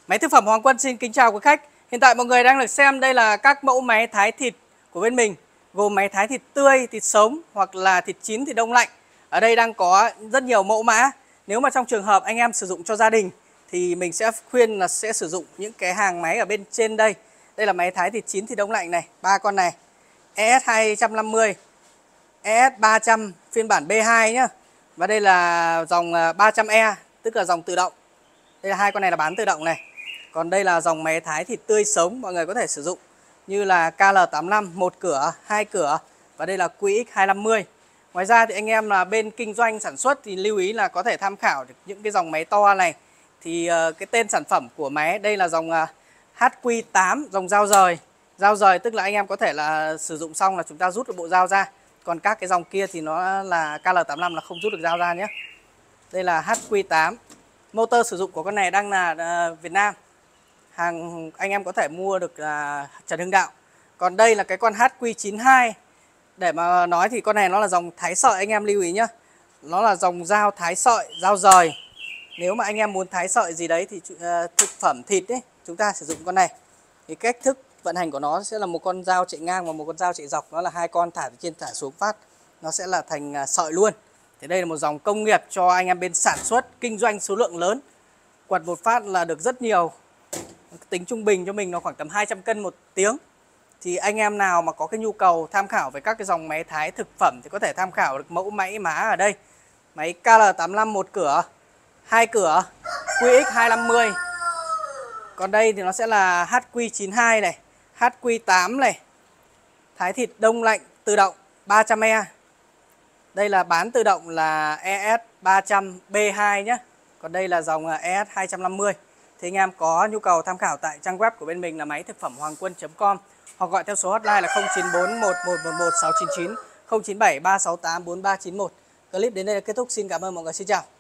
Máy thực phẩm Hoàng Quân xin kính chào quý khách. Hiện tại mọi người đang được xem đây là các mẫu máy thái thịt của bên mình, gồm máy thái thịt tươi, thịt sống hoặc là thịt chín thì đông lạnh. Ở đây đang có rất nhiều mẫu mã. Nếu mà trong trường hợp anh em sử dụng cho gia đình thì mình sẽ khuyên là sẽ sử dụng những cái hàng máy ở bên trên đây. Đây là máy thái thịt chín thì đông lạnh này, 3 con này. ES250, ES300 phiên bản B2 nhá. Và đây là dòng 300E, tức là dòng tự động. Đây là hai con này là bán tự động này. Còn đây là dòng máy thái thịt tươi sống mọi người có thể sử dụng, như là KL85 một cửa, 2 cửa, và đây là QX250. Ngoài ra thì anh em là bên kinh doanh sản xuất thì lưu ý là có thể tham khảo được những cái dòng máy to này. Thì cái tên sản phẩm của máy đây là dòng HQ8, dòng dao rời. Dao rời tức là anh em có thể là sử dụng xong là chúng ta rút được bộ dao ra. Còn các cái dòng kia thì nó là KL85 là không rút được dao ra nhé. Đây là HQ8. Motor sử dụng của con này đang là Việt Nam. Hàng anh em có thể mua được là Trần Hưng Đạo. Còn đây là cái con HQ92. Để mà nói thì con này nó là dòng thái sợi, anh em lưu ý nhá. Nó là dòng dao thái sợi, dao rời. Nếu mà anh em muốn thái sợi gì đấy thì thực phẩm thịt ấy, chúng ta sử dụng con này. Thì cách thức vận hành của nó sẽ là một con dao chạy ngang và một con dao chạy dọc. Nó là hai con thả từ trên thả xuống phát, nó sẽ là thành sợi luôn. Thì đây là một dòng công nghiệp cho anh em bên sản xuất, kinh doanh số lượng lớn. Quật một phát là được rất nhiều. Tính trung bình cho mình nó khoảng tầm 200 cân một tiếng. Thì anh em nào mà có cái nhu cầu tham khảo về các cái dòng máy thái thực phẩm thì có thể tham khảo được mẫu máy má ở đây. Máy KL85 một cửa, 2 cửa, QX250. Còn đây thì nó sẽ là HQ92 này, HQ8 này. Thái thịt đông lạnh tự động 300E. Đây là bán tự động là ES300B2 nhé. Còn đây là dòng ES250. Thì anh em có nhu cầu tham khảo tại trang web của bên mình là máy thực phẩm hoangquân.com, hoặc gọi theo số hotline là 0941 111 699, 097 368 4391. Clip đến đây là kết thúc. Xin cảm ơn mọi người. Xin chào.